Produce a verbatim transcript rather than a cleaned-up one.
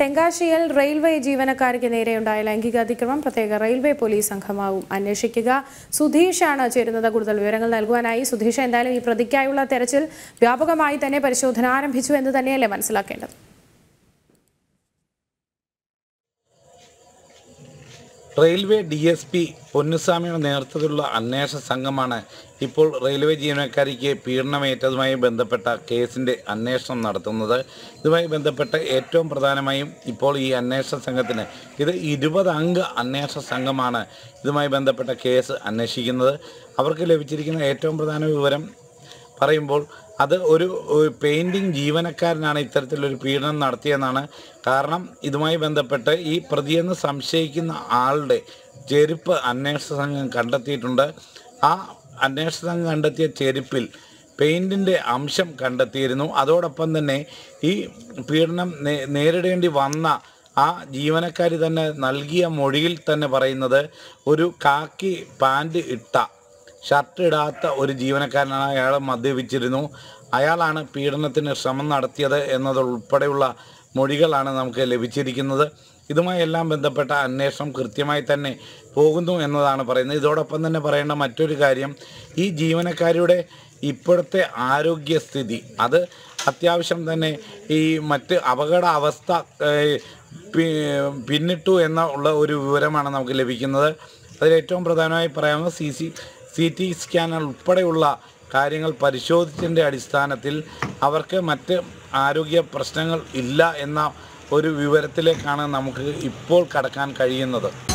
തെങ്കാശിയിൽ railway ജീവനക്കാർക്ക് നേരെയുണ്ടായ ലൈംഗിക അതിക്രമം പ്രത്യേക റെയിൽവേ പോലീസ് സംഘമാവും അന്വേഷിക്കുക. സുധീഷാണ് ചേരുന്നത്. കൂടുതൽ വിവരങ്ങൾ നൽകുവാനായി. സുധീഷ്, എന്തായാലും ഈ പ്രതിക്കായുള്ള തെരച്ചിൽ വ്യാപകമായി തന്നെ പരിശോധന ആരംഭിച്ചു എന്ന് തന്നെയല്ലേ മനസ്സിലാക്കേണ്ടത്? റെയിൽവേ ഡി എസ് പി പൊന്നുസ്വാമിയുടെ നേതൃത്വത്തിലുള്ള അന്വേഷണ സംഘമാണ് ഇപ്പോൾ റെയിൽവേ ജീവനക്കാരിക്ക് പീഡനമേറ്റതുമായി ബന്ധപ്പെട്ട കേസിൻ്റെ അന്വേഷണം നടത്തുന്നത്. ഇതുമായി ബന്ധപ്പെട്ട് ഏറ്റവും പ്രധാനമായും ഇപ്പോൾ ഈ അന്വേഷണ സംഘത്തിന് ഇത് ഇരുപത് അംഗ അന്വേഷണ സംഘമാണ് ഇതുമായി ബന്ധപ്പെട്ട കേസ് അന്വേഷിക്കുന്നത്. അവർക്ക് ലഭിച്ചിരിക്കുന്ന ഏറ്റവും പ്രധാന വിവരം പറയുമ്പോൾ അത് ഒരു പെയിൻറ്റിങ് ജീവനക്കാരനാണ് ഇത്തരത്തിലൊരു പീഡനം നടത്തിയെന്നാണ്. കാരണം ഇതുമായി ബന്ധപ്പെട്ട് ഈ പ്രതിയെന്ന് സംശയിക്കുന്ന ആളുടെ ചെരുപ്പ് അന്വേഷണ സംഘം കണ്ടെത്തിയിട്ടുണ്ട്. ആ അന്വേഷണ സംഘം കണ്ടെത്തിയ ചെരുപ്പിൽ പെയിൻറ്റിൻ്റെ അംശം കണ്ടെത്തിയിരുന്നു. അതോടൊപ്പം തന്നെ ഈ പീഡനം നേരിടേണ്ടി വന്ന ആ ജീവനക്കാരി തന്നെ നൽകിയ മൊഴിയിൽ തന്നെ പറയുന്നത് ഒരു കാക്കി പാൻറ് ഇട്ട ഷർട്ട് ഇടാത്ത ഒരു ജീവനക്കാരനാണ്. അയാൾ മദ്യപിച്ചിരുന്നു, അയാളാണ് പീഡനത്തിന് ശ്രമം നടത്തിയത് എന്നതുൾപ്പെടെയുള്ള മൊഴികളാണ് നമുക്ക് ലഭിച്ചിരിക്കുന്നത്. ഇതുമായി എല്ലാം ബന്ധപ്പെട്ട അന്വേഷണം കൃത്യമായി തന്നെ പോകുന്നു എന്നതാണ് പറയുന്നത്. ഇതോടൊപ്പം തന്നെ പറയേണ്ട മറ്റൊരു കാര്യം, ഈ ജീവനക്കാരുടെ ഇപ്പോഴത്തെ ആരോഗ്യസ്ഥിതി അത് അത്യാവശ്യം തന്നെ ഈ മറ്റ് അപകട അവസ്ഥ പിന്നിട്ടു എന്നുള്ള ഒരു വിവരമാണ് നമുക്ക് ലഭിക്കുന്നത്. അതിലേറ്റവും പ്രധാനമായി പറയാവുന്നത് C C C T scan ഉൾപ്പെടെയുള്ള കാര്യങ്ങൾ പരിശോധിച്ചതിൻ്റെ അടിസ്ഥാനത്തിൽ അവർക്ക് മറ്റ് ആരോഗ്യ പ്രശ്നങ്ങൾ ഇല്ല എന്ന ഒരു വിവരത്തിലേക്കാണ് നമുക്ക് ഇപ്പോൾ കടക്കാൻ കഴിയുന്നത്.